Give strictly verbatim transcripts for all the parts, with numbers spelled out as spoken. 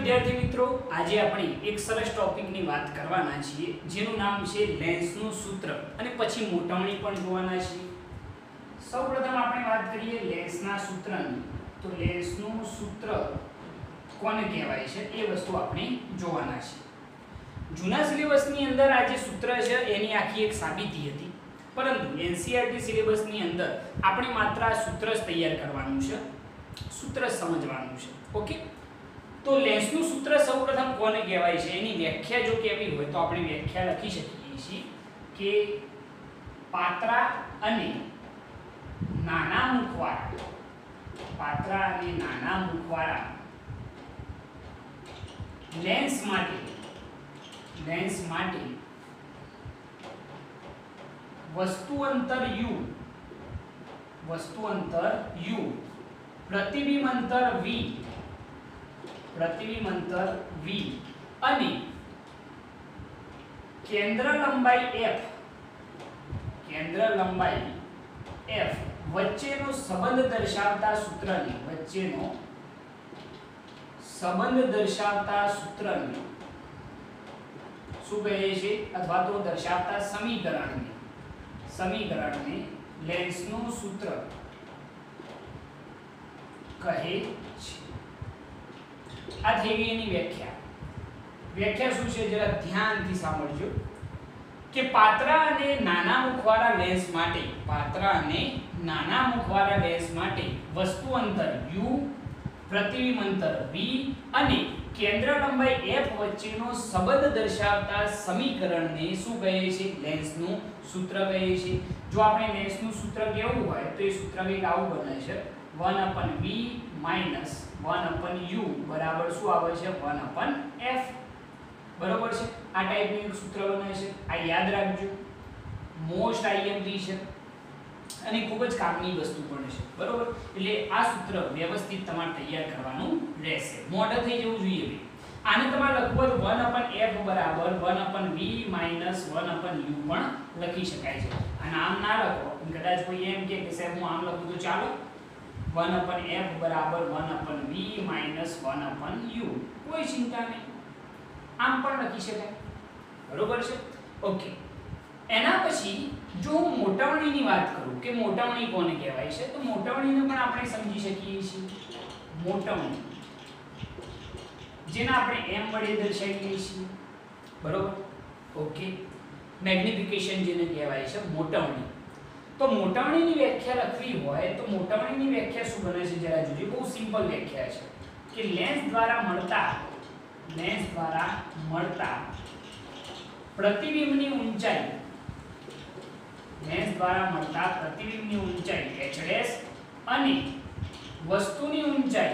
વિદ્યાર્થી મિત્રો, આજે આપણે એક સરસ ટોપિકની વાત કરવાના છીએ જેનું નામ છે લેન્સનું સૂત્ર અને પછી મોટાવણી પણ જોવાના છીએ। સૌપ્રથમ આપણે વાત કરીએ લેન્સના સૂત્રની, તો લેન્સનું સૂત્ર કોને કહેવાય છે એ વસ્તુ આપણે જોવાના છે। જૂના સિલેબસની અંદર આ જે સૂત્ર છે એની આખી એક સાબિતી હતી, પરંતુ એનસીઈઆરટી સિલેબસની અંદર આપણે માત્ર આ સૂત્ર જ તૈયાર કરવાનું છે, સૂત્ર સમજવાનું છે। ઓકે, તો લેન્સનું સૂત્ર સૌપ્રથમ કોને કહેવાય છે એની વ્યાખ્યા જો કહેવી હોય તો આપણે વ્યાખ્યા લખી શકીએ છીએ કે પાતળા અને નાના મુખવાળા પાતળા અને નાના મુખવાળા લેન્સ માટે લેન્સ માટે વસ્તુ અંતર u વસ્તુ અંતર u પ્રતિબિંબ અંતર v પ્રતિબિંબ અંતર v અને કેન્દ્ર લંબાઈ f કેન્દ્ર લંબાઈ f વચ્ચેનો સંબંધ દર્શાવતા સૂત્રને વચ્ચેનો સંબંધ દર્શાવતા સૂત્રને શું કહે છે અથવા તો દર્શાવતા સમીકરણને સમીકરણને લેન્સનું સૂત્ર કહે છે। આ થઈ ગઈ એની વ્યાખ્યા। વ્યાખ્યા શું છે જરા ધ્યાનથી સાંભળજો કે પાતળા અને નાના મુખવાળા લેન્સ માટે પાતળા અને નાના મુખવાળા લેન્સ માટે વસ્તુ અંતર u પ્રતિબિંબ અંતર v અને કેન્દ્ર લંબાઈ f વચ્ચેનો સંબંધ દર્શાવતા સમીકરણને શું કહે છે લેન્સનું સૂત્ર કહે છે। જો આપણે લેન્સનું સૂત્ર કેવું હોય તો એ સૂત્ર કંઈક આવું બને છે one upon v minus one upon u બરાબર શું આવે છે one upon f બરોબર છે। આ ટાઈપનું એક સૂત્ર બને છે, આ યાદ રાખજો, મોસ્ટ આઈએમપી છે અને ખૂબ જ કામની વસ્તુ પણ છે બરોબર। એટલે આ સૂત્ર વ્યવસ્થિત તમારે તૈયાર કરવાનું રહેશે, મોઢા થઈ જવું જોઈએ ભાઈ। આને તમારે લખવું હોય one upon f બરાબર one upon v minus one upon u પણ લખી શકાય છે। આ નામ ના લખો, કદાચ કોઈ એમ કે સાહેબ હું આમ લખું તો ચાલો, one upon f બરાબર one upon v minus one upon u, કોઈ ચિંતા નહીં, આમ પણ લખી શકાય બરોબર છે। ઓકે, એના પછી જો હું મોટાવણીની વાત કરું કે મોટાવણી કોને કહેવાય છે, તો મોટાવણીને પણ આપણે સમજી શકીએ છીએ। મોટાવણી જેને આપણે m વડે દર્શાવીએ છીએ બરોબર। ઓકે, મેગ્નિફિકેશન જેને કહેવાય છે મોટાવણી। તો મોટાવણીની વ્યાખ્યા લખવી હોય તો મોટાવણીની વ્યાખ્યા શું બને છે જરા જોજો, બહુ સિમ્પલ વ્યાખ્યા છે કે લેન્સ દ્વારા મળતા લેન્સ દ્વારા મળતા પ્રતિબિંબની ઊંચાઈ લેન્સ દ્વારા મળતા પ્રતિબિંબની ઊંચાઈ h' અને વસ્તુની ઊંચાઈ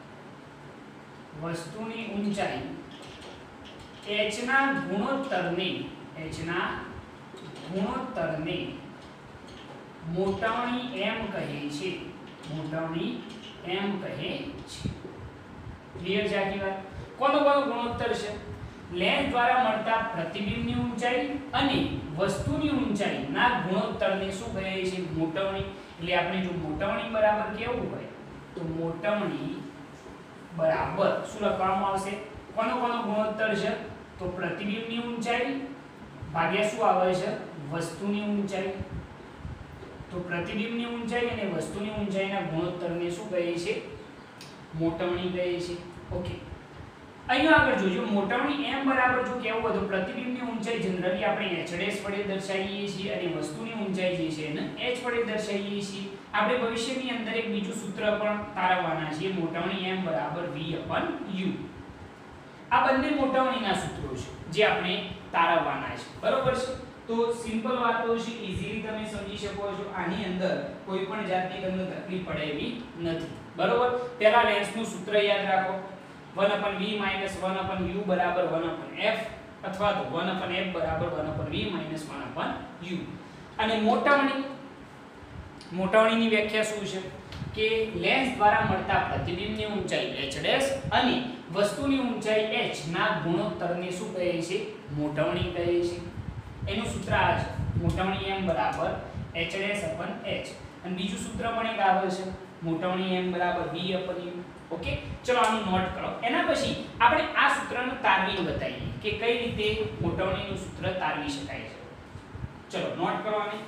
વસ્તુની ઊંચાઈ h ના ગુણોત્તરને h ના ગુણોત્તરને મોટાવણી m કહે છે મોટાવણી m કહે છે। ક્લિયર છે આખી વાત? કોનો કોનો ગુણોત્તર છે? લેન્સ દ્વારા મળતા પ્રતિબિંબની ઊંચાઈ અને વસ્તુની ઊંચાઈ ના ગુણોત્તરને શું કહે છે મોટાવણી। એટલે આપણે જો મોટાવણી બરાબર કેવું હોય તો મોટાવણી બરાબર શું લખવામાં આવશે, કોનો કોનો ગુણોત્તર છે તો પ્રતિબિંબની ઊંચાઈ ભાગ્યા શું આવે છે વસ્તુની ઊંચાઈ। તો પ્રતિબિંબની ઊંચાઈ અને વસ્તુની ઊંચાઈના ગુણોત્તરને શું કહે છે મોટાવણી કહે છે। ઓકે, અહીંયા આગળ જોજો, મોટાવણી m બરાબર જો કેવું હોય તો પ્રતિબિંબની ઊંચાઈ જનરલી આપણે h' વડે દર્શાવીએ છીએ અને વસ્તુની ઊંચાઈ જે છે એને h વડે દર્શાવીએ છીએ। આપણે ભવિષ્યની અંદર એક બીજું સૂત્ર પણ તારવવાના છીએ, મોટાવણી m બરાબર v upon u। આ બંને મોટાવણીના સૂત્રો છે જે આપણે તારવવાના છે બરોબર છે। તો સિમ્પલ વાતો છે, ઈઝીલી તમે સમજી શકો છો, આની અંદર કોઈ પણ જાતની તમને તકલીફ પડે એવી નથી બરોબર। પહેલા લેન્સનું સૂત્ર યાદ રાખો, one upon v minus one upon u બરાબર one upon f અથવા તો one upon f બરાબર one upon v minus one upon u। અને મોટાવણી મોટાવણીની વ્યાખ્યા શું છે કે લેન્સ દ્વારા મળતા પ્રતિબિંબની ઊંચાઈ h' અને વસ્તુની ઊંચાઈ h ના ગુણોત્તરને શું કહે છે મોટાવણી કહે છે। એનું સૂત્ર આ છે, મોટાવણી m બરાબર h' upon h। અને બીજું સૂત્ર પણ એક આવે છે મોટવણી m બરાબર v upon u. ઓકે, ચલો આનું નોટ કરો. એના પછી આપણે આ સૂત્રને તારવીને બતાવીએ કે કઈ રીતે મોટવણીનું સૂત્ર તારવી શકાય છે. ચલો નોટ કરો આને.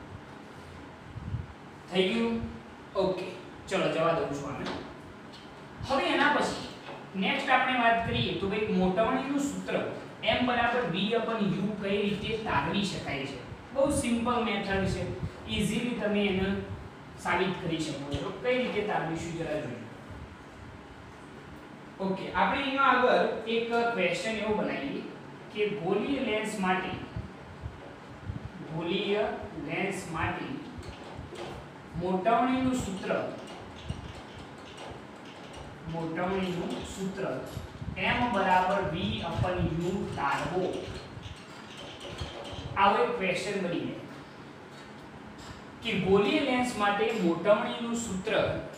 થઈ ગયું? ઓકે, ચલો જવા દઉં છું આને. હવે એના પછી નેક્સ્ટ આપણે વાત કરીએ તો ભાઈ મોટવણીનું સૂત્ર m બરાબર v upon u કઈ રીતે તારવી શકાય છે. બહુ સિમ્પલ મેથડ છે, ઈઝીલી તમે એને સાબિત કરી શકો છો. કઈ રીતે તારવીશું જરા જોઈએ. ઓકે, આપણે અહીંયા આગળ એક ક્વેશ્ચન એવો બનાવીએ કે ગોળીય લેન્સ માટે ગોળીય લેન્સ માટે મોટવણીનું સૂત્ર મોટવણીનું સૂત્ર m બરાબર v upon u તારવો. આવો એક ક્વેશ્ચન બની જાય કે ગોળીય લેન્સ માટે મોટવણીનું સૂત્ર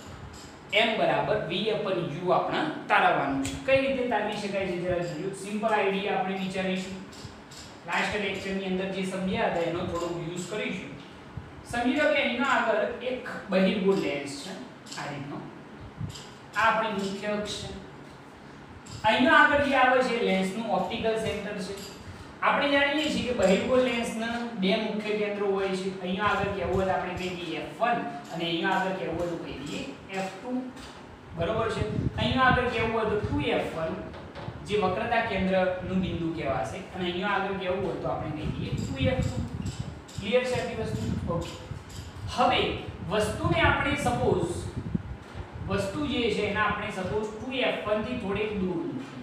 m બરાબર v upon u આપણે તારવવાનું છે. કઈ રીતે તારવી શકાય છે જરા જોજો. સિમ્પલ આઈડિયા આપણે વિચારીશું. લાસ્ટ લેક્ચરની અંદર જે સમજ્યા હતા એનો થોડો યુઝ કરીશું. સમજી લો કે અહીંયા આગળ એક બહિર્ગોળ લેન્સ છે આ રીતનો. આ આપણી મુખ્ય અક્ષ છે. અહીંયા આગળ જે આવે છે લેન્સનું ઓપ્ટિકલ સેન્ટર છે. આપણે જાણીએ છીએ કે બહિર્ગોળ લેન્સના બે મુખ્ય કેન્દ્રો હોય છે. અહીંયા આગળ કહેવું હોય તો આપણે કહી દઈએ f one અને અહીંયા આગળ કહેવું હોય તો કહી દઈએ f two. બરોબર છે. અહીંયા આગળ કહેવું હોય તો two f one જે વક્રતા કેન્દ્રનું બિંદુ કહેવાશે અને અહીંયા આગળ કહેવું હોય તો આપણે કહી દઈએ two f two. ક્લિયર છે આટલી વસ્તુ? ઓકે. હવે વસ્તુને આપણે સપોઝ વસ્તુ જે છે એના આપણે સપોઝ two f one થી થોડેક દૂર મૂકીએ.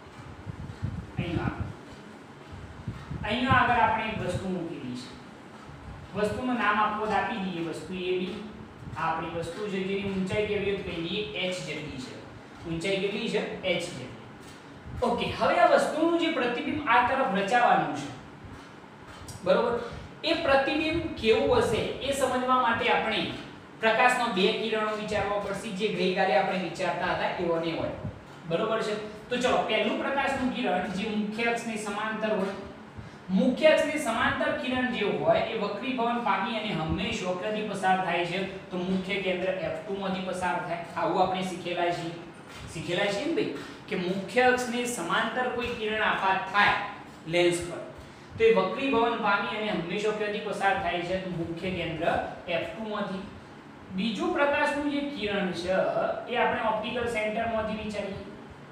અહીંયા અહીંયા આગળ આપણે એક વસ્તુ મૂકેલી છે. વસ્તુનું નામ આપો આપી દઈએ વસ્તુ a b. આ આપણી વસ્તુ છે જેની ઊંચાઈ કેવી હોય તો કહી દઈએ h જેટલી છે. ઊંચાઈ કેટલી છે? h જેટલી. ઓકે, હવે આ વસ્તુનું જે પ્રતિબિંબ આ તરફ રચાવાનું છે, બરોબર, એ પ્રતિબિંબ કેવું હશે એ સમજવા માટે આપણે પ્રકાશના બે કિરણો વિચારવા પડશે જે ગઈકાલે આપણે વિચારતા હતા એવો ને હોય. બરોબર છે. તો ચલો પહેલું પ્રકાશનું કિરણ જે મુખ્ય અક્ષની સમાંતર હોય. મુખ્ય અક્ષની સમાંતર કિરણ જે હોય એ વક્રીભવન પામી અને હંમેશા વક્રથી પસાર થાય છે. તો મુખ્ય કેન્દ્ર f two માંથી પસાર થાય. આવું આપણે શીખેલા છીએ શીખેલા છીએ ને ભાઈ કે મુખ્ય અક્ષની સમાંતર કોઈ કિરણ આપાત થાય લેન્સ પર તો એ વક્રીભવન પામી અને હંમેશા વક્રથી પસાર થાય છે. તો મુખ્ય કેન્દ્ર f two માંથી. બીજું પ્રકાશનું જે કિરણ છે એ આપણે ઓપ્ટિકલ સેન્ટરમાંથી વિચારીએ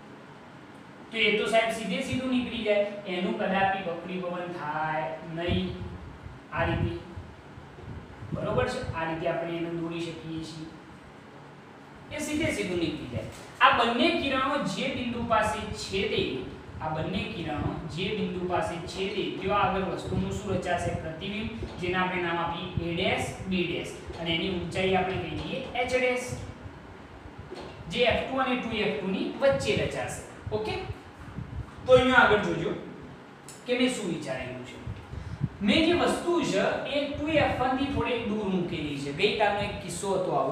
તો એ તો સાહેબ સીધે સીધું નીકળી જાય. એનું કદાપી વક્રીભવન થાય નહીં. આ રીતે. બરોબર છે. આ રીતે આપણે એને દોરી શકીએ છીએ. એ સીધે સીધું નીકળી જાય. આ બંને કિરણો જે બિંદુ પાસે છેદે આ બંને કિરણો જે બિંદુ પાસે છેદે ત્યાં આગળ વસ્તુનું શું રચાશે? પ્રતિબિંબ, જેને આપણે નામ આપીએ a ડેશ b ડેશ અને એની ઊંચાઈ આપણે કહી દઈએ h ડેશ, જે f two અને two f two ની વચ્ચે રચાશે. ઓકે, તો અહીંયા આગળ જોજો કે મેં શું વિચારેલું છે. મેં જે વસ્તુ છે એ two f one થી થોડેક દૂર મૂકેલી છે. ગઈકાલનો એક કિસ્સો હતો આવો.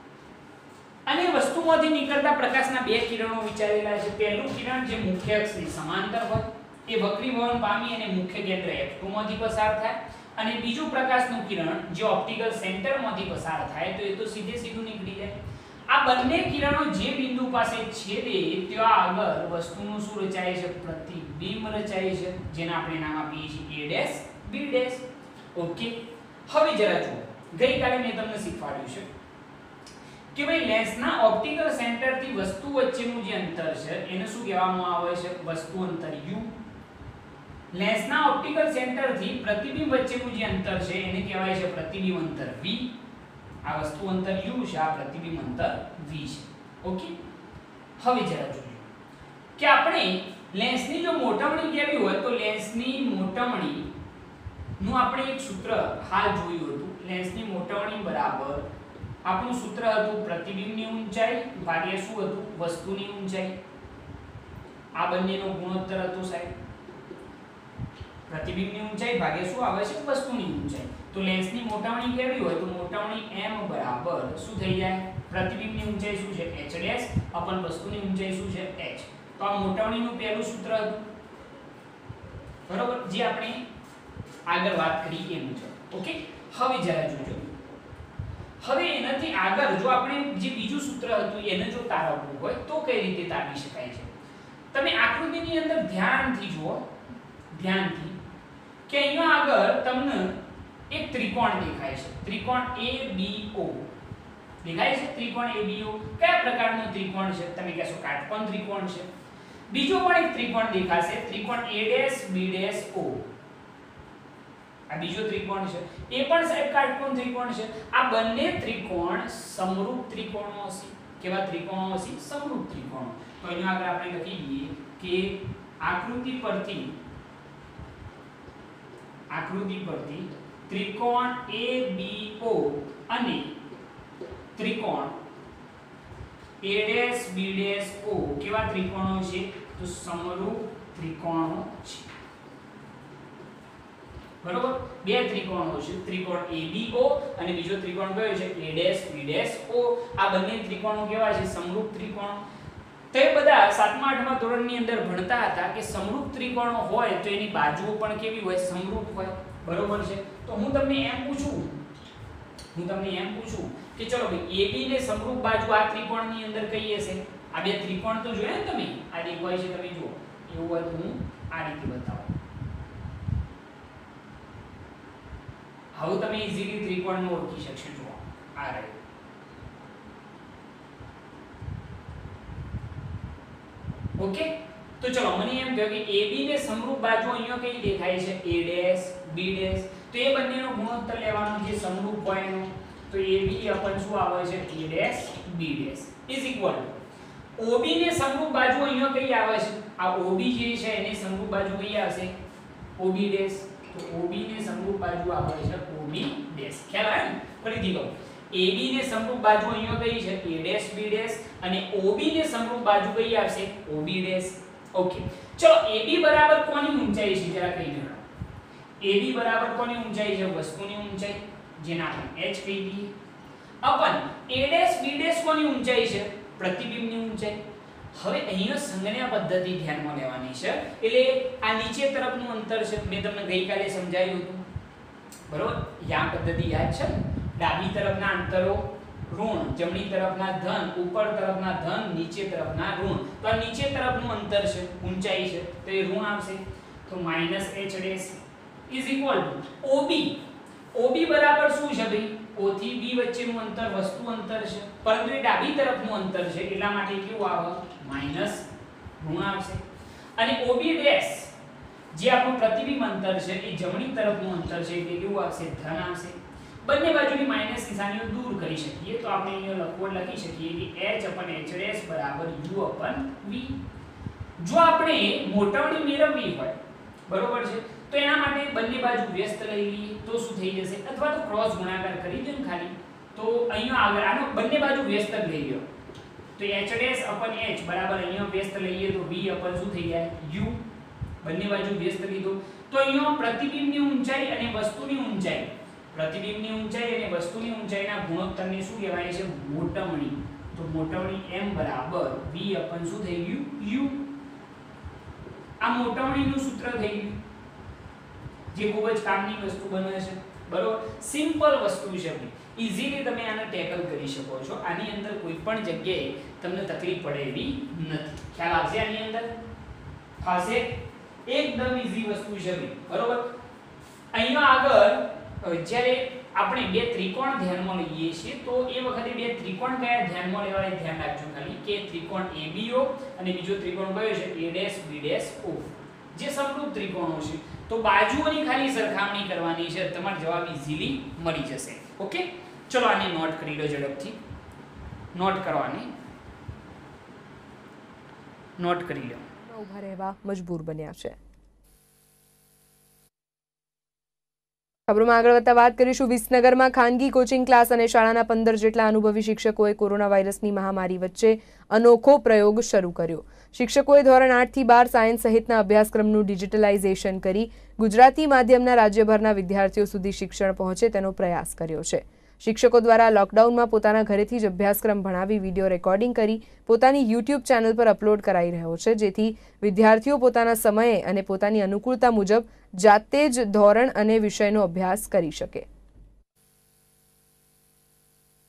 અને વસ્તુમાંથી નીકળતા પ્રકાશના બે કિરણો વિચારેલા છે. પહેલું કિરણ જે મુખ્ય અક્ષની સમાંતર હોય એ વક્રીભવન પામી અને મુખ્ય કેન્દ્ર f two માંથી પસાર થાય અને બીજું પ્રકાશનું કિરણ જે ઓપ્ટિકલ સેન્ટરમાંથી પસાર થાય તો એ તો સીધે સીધું નીકળી જાય. આ બંને કિરણો જે બિંદુ પાસે છેદે ત્યાં આગળ વસ્તુનું શું રચાય છે? પ્રતિબિંબ રચાય છે, જેને આપણે નામ આપીએ છીએ a dash b dash. Okay, હવે જરા જુઓ. ગઈકાલે મેં તમને શીખવાડ્યું છે કે ભાઈ લેન્સના ઓપ્ટિકલ સેન્ટરથી વસ્તુ વચ્ચેનું જે અંતર છે એને શું કહેવામાં આવે છે? વસ્તુ અંતર u. લેન્સના ઓપ્ટિકલ સેન્ટરથી પ્રતિબિંબ વચ્ચેનું જે અંતર છે એને કહેવાય છે પ્રતિબિંબ અંતર v. આ વસ્તુ અંતર u છે, આ પ્રતિબિંબ અંતર v છે. ઓકે, હવે જરા જોઈએ કે આપણે લેન્સની જો મોટવણી કેવી હોય તો લેન્સની મોટવણી નું આપણે એક સૂત્ર હાલ જોયું હતું. લેન્સની મોટવણી બરાબર આપણું સૂત્ર હતું પ્રતિબિંબની ઊંચાઈ ભાગ્યા શું હતું? વસ્તુની ઊંચાઈ. આ બંનેનો ગુણોત્તર હતો સાહેબ. પ્રતિબિંબની ઊંચાઈ ભાગ્યા શું આવે છે? વસ્તુની ઊંચાઈ. તો લેન્સની મોટવણી કેવી હોય તો મોટવણી m બરાબર શું થઈ જાય? પ્રતિબિંબની ઊંચાઈ શું છે? h ડેશ અપન વસ્તુની ઊંચાઈ શું છે? h. તો આ મોટવણીનું પહેલું સૂત્ર હતું. બરોબર, જે આપણે આગળ વાત કરી એ મુજબ. ઓકે, હવે જરા જોજો હવે એનાથી આગળ જો આપણે જે બીજું સૂત્ર હતું એને જો તારવવું હોય તો કઈ રીતે તારવી શકાય છે? તમે આકૃતિની અંદર ધ્યાનથી જુઓ, ધ્યાનથી કે અહીંયા આગળ તમને એક ત્રિકોણ દેખાય છે, ત્રિકોણ A B O દેખાય છે. ત્રિકોણ A B O કયા પ્રકારનો ત્રિકોણ છે? તમે કહેશો કાટકોણ ત્રિકોણ છે. બીજો પણ એક ત્રિકોણ દેખાશે, ત્રિકોણ A dash B dash O. આ બીજો ત્રિકોણ છે, એ પણ સાહેબ કાટકોણ ત્રિકોણ છે. આ બંને ત્રિકોણ સમરૂપ ત્રિકોણો હશે. કેવા ત્રિકોણો હશે? સમરૂપ ત્રિકોણો. તો અહીંયા આગળ આપણે લખી દઈએ કે આકૃતિ પરથી આકૃતિ પરથી ત્રિકોણ A B O અને ત્રિકોણ A dash B dash O કેવા ત્રિકોણો છે? તો સમરૂપ ત્રિકોણો છે. બરોબર? બે ત્રિકોણો છે, ત્રિકોણ A B O અને બીજો ત્રિકોણ કયો છે? A dash B dash O. આ બંને ત્રિકોણો કેવા છે? સમરૂપ ત્રિકોણ. તો એ બધા સાતમા આઠમા ધોરણની અંદર ભણતા હતા કે સમરૂપ ત્રિકોણો હોય તો એની બાજુઓ પણ કેવી હોય? સમરૂપ હોય. બરોબર છે? તો હું તમને એમ પૂછું હું તમને એમ પૂછું કે ચલો ભાઈ A B ને સમરૂપ બાજુ આ ત્રિકોણની અંદર કઈ હશે? આ બે ત્રિકોણ તો જોયા ને તમે? આ દેખાય છે, તમે જુઓ. એવું હોય તો હું આ રીતે બતાવું. હવે તમે ઈઝીલી ત્રિકોણને ઓળખી શકશો. જુઓ, આ રહ્યું. ઓકે? તો ચલો મને એમ કહો કે A B ને સમરૂપ બાજુ અહીંયા કઈ દેખાય છે? A dash B dash. તો એ બંનેનો ગુણોત્તર લેવાનો જે સમરૂપ હોય એનો. તો A B અપન શું આવે છે? A dash B dash is equal O B ને સમરૂપ બાજુ અહીંયા કઈ આવે છે? આ O B જે છે એને સમરૂપ બાજુ કઈ આવશે? O B dash. તો O B ને સમરૂપ બાજુ આવે છે O B ડેશ. ખ્યાલ આવે ને? ફરીથી કહું, A B ને સમરૂપ બાજુ અહીંયા કઈ છે? A dash B dash. અને O B ને સમરૂપ બાજુ કઈ આવશે? O B dash. ઓકે, ચલો A B બરાબર કોની ઊંચાઈ છે જરા કહી દો. A B બરાબર કોની ઊંચાઈ છે? વસ્તુની ઊંચાઈ, જેને આપણે h કહી દઈએ. અપન A ડેશ B ડેશ કોની ઊંચાઈ છે? પ્રતિબિંબની ઊંચાઈ. હવે અહીંયા સંજ્ઞા પદ્ધતિ ધ્યાનમાં લેવાની છે. એટલે આ નીચે તરફનું અંતર છે, મેં તમને ગઈકાલે સમજાવ્યું હતું. બરોબર? યા પદ્ધતિ યાદ છે? ડાબી તરફના અંતરો ઋણ, જમણી તરફના ધન, ઉપર તરફના ધન, નીચે તરફના ઋણ. તો આ નીચે તરફનું અંતર છે, ઊંચાઈ છે, તો એ ઋણ આવશે. તો minus h dash is equal to O B. O B બરાબર શું છે ભાઈ? O થી B વચ્ચેનું અંતર વસ્તુ અંતર છે, પરંતુ એ ડાબી તરફનું અંતર છે એટલા માટે કેવું આવે? માઈનસ ઋણ આવશે. અને O B ડેશ જે આપણું પ્રતિબિંબ અંતર છે એ જમણી તરફનું અંતર છે એટલે કેવું આવશે? ધન આવશે. બંને બાજુની માઈનસ નિશાનીઓ દૂર કરી શકીએ તો આપણે અહીંયા લખવું લખી શકીએ કે h upon h ડેશ બરાબર u upon v. જો આપણે મોટાવડી મેળવવી હોય, બરોબર છે, તો એના માટે બંને બાજુ વ્યસ્ત લઈ લઈએ તો શું થઈ જશે? અથવા તો ક્રોસ ગુણાકાર કરી દો ને ખાલી. તો અહીંયા આગળ આનો બંને બાજુ વ્યસ્ત જ લઈ લો. તો h ડેશ upon h બરાબર અહીંયા વ્યસ્ત લઈએ તો v upon શું થઈ જાય? u. બંને બાજુ વ્યસ્ત લીધો તો અહીંયા પ્રતિબિંબની ઊંચાઈ અને વસ્તુની ઊંચાઈ, પ્રતિબિંબની ઊંચાઈ અને વસ્તુની ઊંચાઈના ગુણોત્તરને શું કહેવાય છે? મોટવણી. તો મોટવણી m બરાબર v upon શું થઈ ગયું? u. આ મોટવણીનું સૂત્ર થઈ ગયું, જે ખૂબ જ કામની વસ્તુ બને છે. બરોબર? સિમ્પલ વસ્તુ છે ભાઈ, ઈઝીલી તમે આને ટેકલ કરી શકો છો. આની અંદર કોઈ પણ જગ્યાએ તમને તકલીફ પડે એવી નથી. ખ્યાલ આવશે આની અંદર? થશે? એકદમ ઈઝી વસ્તુ છે ભાઈ. બરોબર? અહીંયા આગળ જ્યારે આપણે બે ત્રિકોણ ધ્યાનમાં લઈએ છીએ તો એ વખતે બે ત્રિકોણ કયા ધ્યાનમાં લેવા એ ધ્યાન રાખજો ખાલી, કે ત્રિકોણ A B O અને બીજો ત્રિકોણ કયો છે? A dash B dash O. જે સમરૂપ ત્રિકોણો છે તો બાજુઓની ખાલી સરખામણી કરવાની છે, તમારો જવાબ ઈઝીલી મળી જશે. ઓકે, ચલો આને નોટ કરી લો ઝડપથી. નોટ કરવાની નોટ કરી લો. ઊભા રહેવા મજબૂર બન્યા છે. ખબરોમાં આગળ વધતા વાત કરીશું. વિસનગરમાં ખાનગી કોચિંગ ક્લાસ અને શાળાના પંદર જેટલા અનુભવી શિક્ષકોએ કોરોના વાયરસની મહામારી વચ્ચે અનોખો પ્રયોગ શરૂ કર્યો. શિક્ષકોએ ધોરણ આઠ થી બાર સાયન્સ સહિતના અભ્યાસક્રમનું ડિજિટલાઇઝેશન કરી ગુજરાતી માધ્યમના રાજ્યભરના વિદ્યાર્થીઓ સુધી શિક્ષણ પહોંચે તેનો પ્રયાસ કર્યો છે. શિક્ષકો દ્વારા લોકડાઉનમાં પોતાના ઘરેથી જ અભ્યાસક્રમ ભણાવી વિડીયો રેકોર્ડિંગ કરી પોતાની યુટ્યુબ ચેનલ પર અપલોડ કરાઈ રહ્યો છે, જેથી વિદ્યાર્થીઓ પોતાના સમયે અને પોતાની અનુકૂળતા મુજબ જાતે જ ધોરણ અને વિષયનો અભ્યાસ કરી શકે.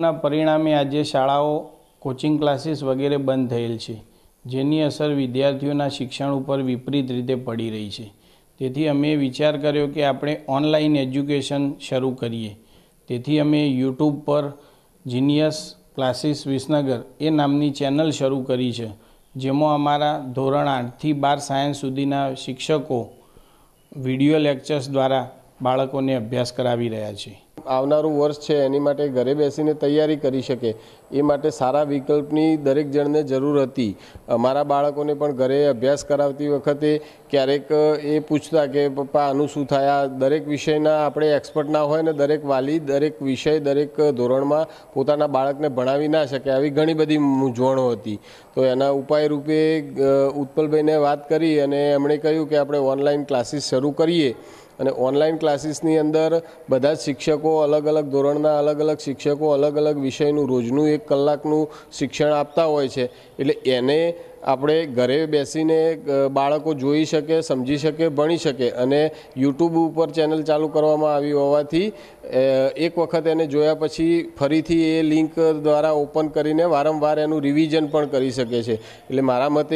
ના પરિણામે આજે શાળાઓ, કોચિંગ ક્લાસીસ વગેરે બંધ થયેલ છે, જેની અસર વિદ્યાર્થીઓના શિક્ષણ ઉપર વિપરીત રીતે પડી રહી છે. તેથી અમે વિચાર કર્યો કે આપણે ઓનલાઈન એજ્યુકેશન શરૂ કરીએ. તેથી અમે યુટ્યુબ પર જીનિયસ ક્લાસીસ વિસનગર એ નામની ચેનલ શરૂ કરી છે, જેમાં અમારા ધોરણ આઠથી બાર સાયન્સ સુધીના શિક્ષકો વિડીયો લેક્ચર્સ દ્વારા બાળકોને અભ્યાસ કરાવી રહ્યા છે. આવનારું વર્ષ છે એની માટે ઘરે બેસીને તૈયારી કરી શકે એ માટે સારા વિકલ્પની દરેક જણને જરૂર હતી. અમારા બાળકોને પણ ઘરે અભ્યાસ કરાવતી વખતે ક્યારેક એ પૂછતા કે પપ્પા આનું શું થાય. આ દરેક વિષયના આપણે એક્સપર્ટ ના હોય ને દરેક વાલી દરેક વિષય દરેક ધોરણમાં પોતાના બાળકને ભણાવી ના શકે, આવી ઘણી બધી મૂંઝવણો હતી. તો એના ઉપાય રૂપે ઉત્પલભાઈને વાત કરી અને એમણે કહ્યું કે આપણે ઓનલાઈન ક્લાસીસ શરૂ કરીએ. અને ઓનલાઈન ક્લાસીસની અંદર બધા જ શિક્ષકો અલગ અલગ ધોરણના અલગ અલગ શિક્ષકો અલગ અલગ વિષયનું રોજનું એક કલાકનું શિક્ષણ આપતા હોય છે. એટલે એને આપણે ઘરે બેસીને બાળકો જોઈ શકે, સમજી શકે, ભણી શકે. અને યુટ્યુબ ઉપર ચેનલ ચાલુ કરવામાં આવી હોવાથી એક વખત એને જોયા પછી ફરીથી એ લિંક દ્વારા ઓપન કરીને વારંવાર એનું રિવિઝન પણ કરી શકે છે. એટલે મારા મતે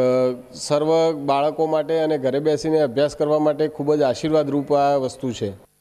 સર્વ બાળકો માટે અને ઘરે બેસીને અભ્યાસ કરવા માટે ખૂબ જ આશીર્વાદરૂપ આ વસ્તુ છે.